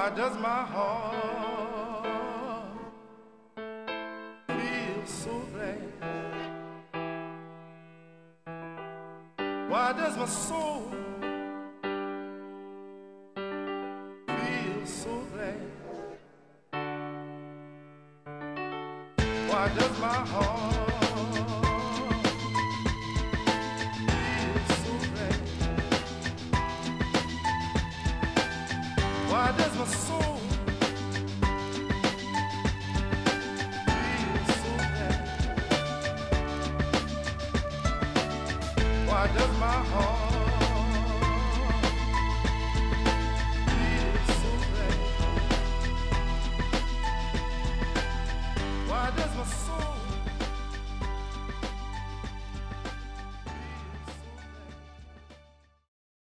Why does my heart feel so glad? Why does my soul feel so glad? Why does my heart feel so glad? Why does my soul feel so glad? Why does my heart